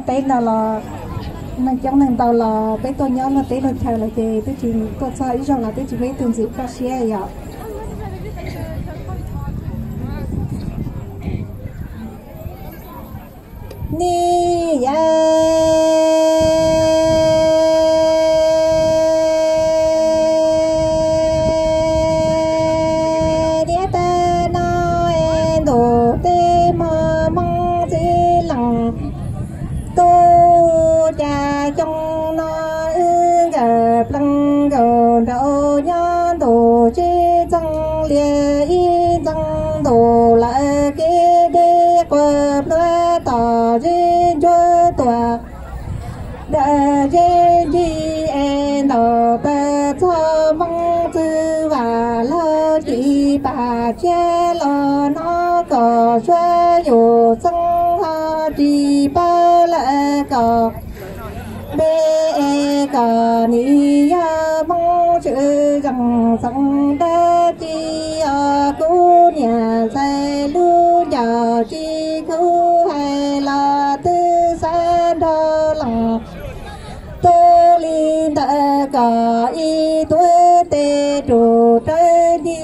tên nào là mình trong nên tàu là bé tôi nhớ là tên là theo là gì tôi chỉ tôi sai rồi là tôi chỉ biết từng gì có xe vậy ni ya bà cha lo nó có xoa dù sông ha đi ba lại có bê có ni ya mong chữ rằng sông ta chi cú nhà xây lưu giờ chi cú hay là tư san đo lòng tô linh ta có y tuổi tê trụ trái đi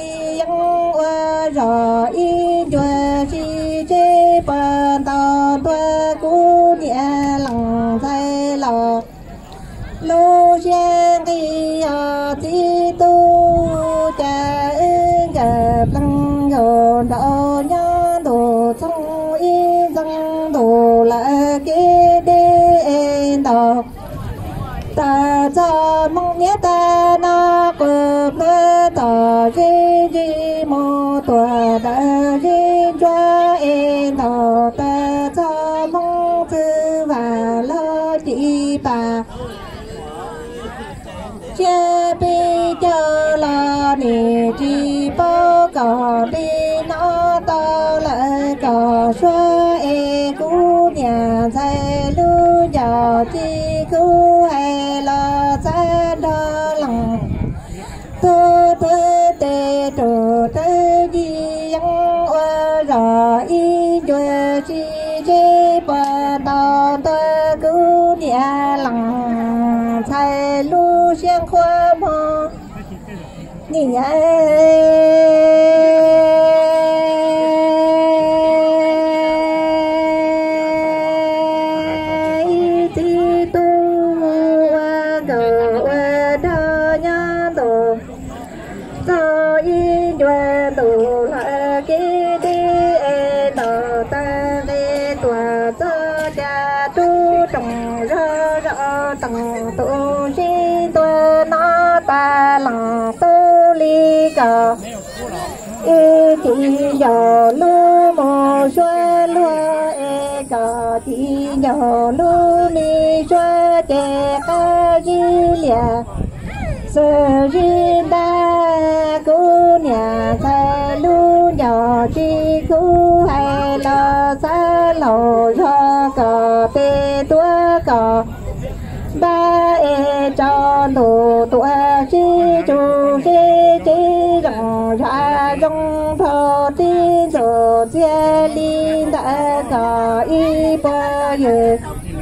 rõ y cho chi chế bàn tao tua cú nhẹ lòng thay lò lô giang đi chi tu cha gặp lăng gồ đỏ nhá đồ trong y răng đồ lại cái đê đỏ ta cho mong nhé ta nó cướp lơ tỏ gì mô tòa đã gì cho em tỏ ta cho mong thư và lo chị bà cha bi cho là nè chị bao cỏ đi nó to lại cỏ xóa e cú nhà xây lưu giờ chi cú hay lo xa đo lòng tôi tê trổ tê gì yang oa rõ y cho chi chế bà tao tôi cú nhà lòng xây lưu xiang khoa mò nhỉ tầng tu chi tôi nó ta lòng tu ly cờ y chỉ giờ lu mồ xoa lúa e cờ chỉ giờ lu mi xoa kẻ ca di lìa sơ di ta cú nhà thay lu nhỏ chi cú hay lo xa lầu cho cờ tê tua cờ ba e cho đồ tuổi chi chu chi rong ra rong thọ ti rồi chia li đã có y bao nhiêu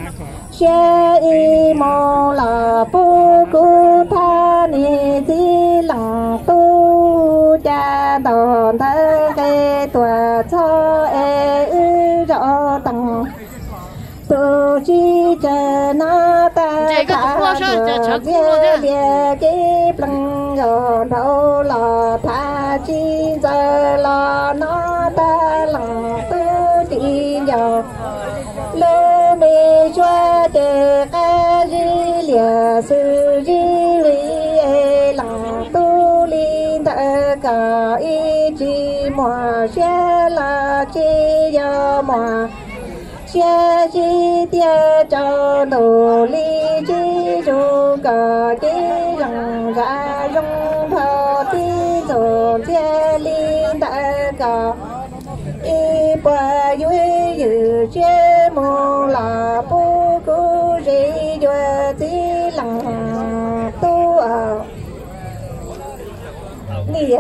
xe y mô là phu cu tha ni ti lòng tu cha đòn thơ cây tuổi cho e ư rõ tầng tu chi chờ nó ta ta dễ bia cái plăng rồi đâu là tha chi giờ là nó ta lòng tu đi giờ lô mi choa để ca di lìa sư di lý lòng tu linh ta cả ý chi mùa xe là chi giờ mùa xe chi tia cho đồ ly chi chu cả chi răng ra rong thọ ti rồi xe linh ta cả y qua dưới dự chế mô là bố cô rì dùa tí lặng tu ở nì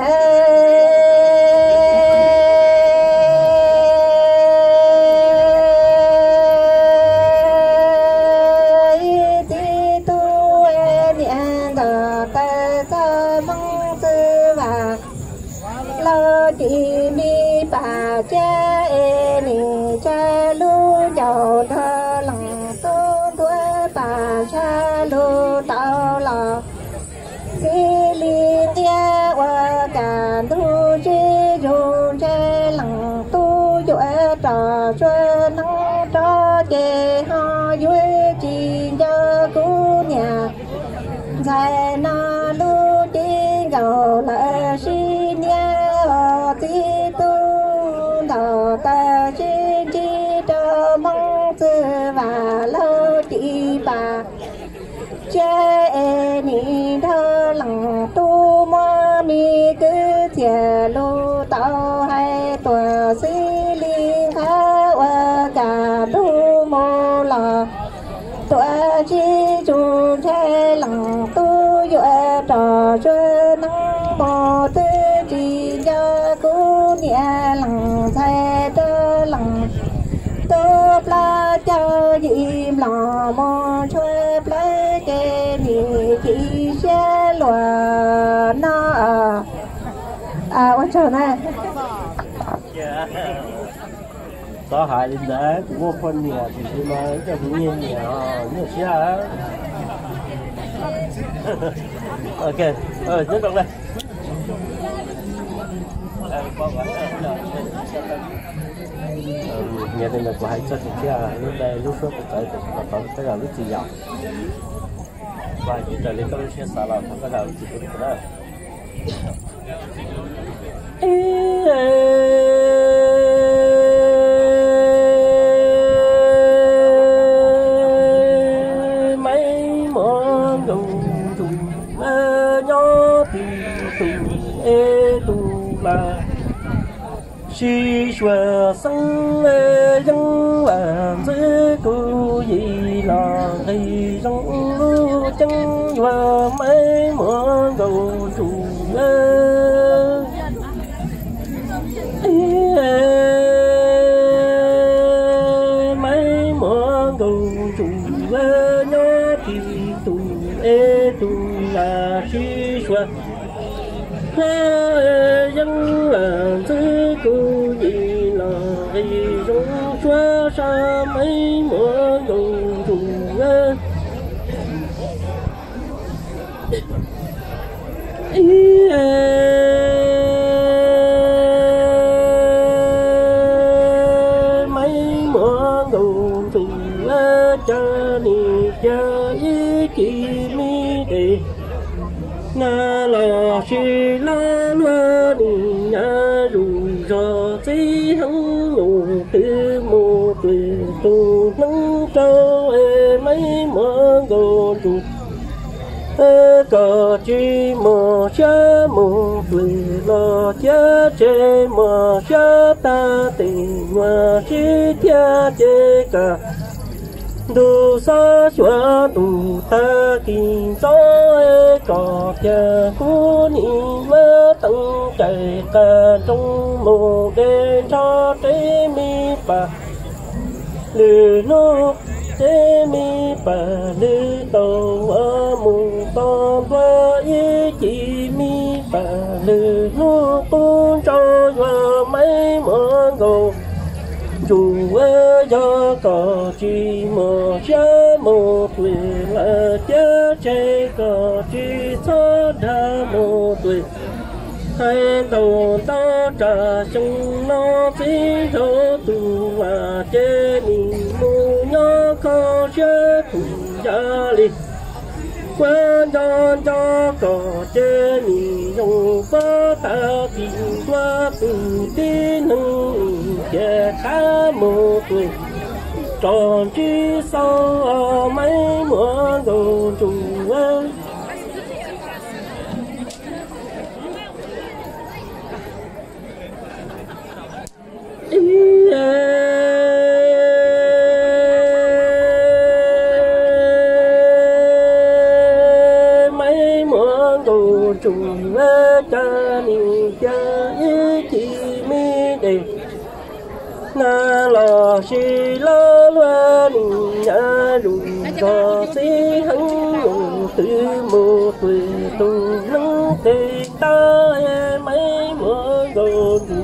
duy trì cho cú nhà dài na lu đi gạo lại xin nhà tí tu đào ta xin chi cho mong tư và lâu đi bà cha ni thơ lòng tu ma mi cứ thiệt lu tao hay tuổi xí liên khá qua cả tu mô là tuổi chi chu thế lòng tu dọa trò chơi nắng bò tư chỉ cho cú nhẹ lòng thay cho lòng tốt la cho dìm lò mò chơi lấy cái gì chỉ xe lùa nó ôi trời này có hại đến đấy cũng phân nhiều thì chỉ nói cho tự nhiên nhiều nhiều xe ok nhớ động đây nghe đây là của hai cho thì kia lúc đây lúc trước cũng tới được có cái nào lúc gì nhở và chỉ trở lên các xe xả là không có nào chỉ được nữa mấy món đồ dùng nhỏ thì tu là si xua sang dân làm dưới cô gì là thì trong lưu chân và mấy món đồ dùng mấy món đồ dùng nhỏ thì tu là si xua dân làm dưới cô gì là thì trong xóa xa mấy món đồ dùng mấy món đồ dùng cho ni cho ý chỉ mi đi na lo chi la loa ni na ru cho chỉ hăng ngủ từ một tuổi tu nắng cho mấy món đồ dùng có chi mò cha mò tuổi lo cha chê mò cha ta tình mà chi cha chê cả đủ sa xóa đủ ta kinh gió có cha cú ni mơ tăng chạy cả trong mồ đen cho trái mi bà lư lúc chế mi bà lư tàu ở mùng to qua ý chỉ mi bà lư lúc con cho qua mấy món đồ dù ở do có chỉ một cha một tuổi là cha trẻ có chỉ cho đã một tuổi hai đầu ta trả chung nó chỉ cho tu và chế mình mua nhớ có chế cùng gia đình quan cho có chế mình dùng bó ta tìm qua từ tin nâng chế khá một tuổi tròn chỉ sau mấy món đồ chung ơi mấy món đồ chung cha ni cha ý chỉ mi đi na lo si lo loa ni na ru cho si hăng ngủ từ một tuổi tu nắng tê ta mấy món đồ chung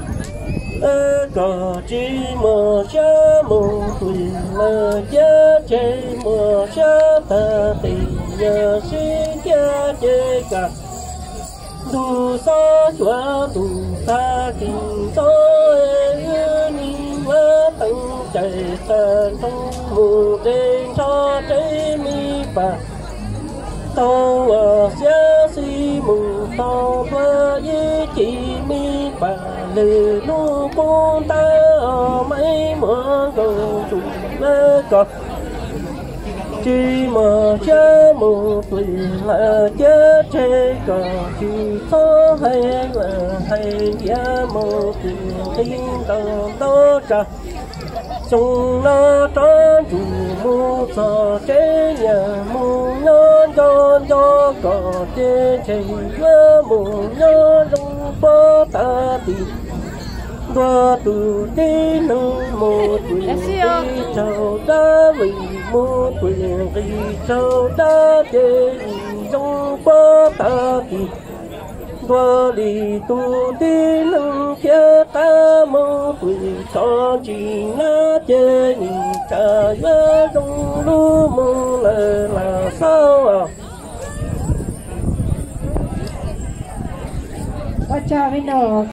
có chỉ một cha một tuổi là cha trẻ một cha ta tình giờ xin cha trẻ cả đủ sa xóa đủ ta tình tôi ni vỡ tăng chạy sơn trong mù trên cho trái mi bà tao ở xa xí mù tao qua với chị mi bà lê nu con ta ở mấy mưa cầu chủ lê cọt chỉ mà cha một tuổi là chết chết cả chỉ có hay là hay giá một tuổi tin tao đó cả sông nó trốn chủ mu cho chế nhà mu nó cho có chế chế nhớ mu nhớ trong bó ta đi qua từ đi nâng một tuổi đi chào đã vì một tuổi đi chào đã chế trong bó ta đi qua đi tu đi nâng kia ta một tuổi cho chỉ na chế nhìn cả nhớ trong lũ mong là sao à Chào với nó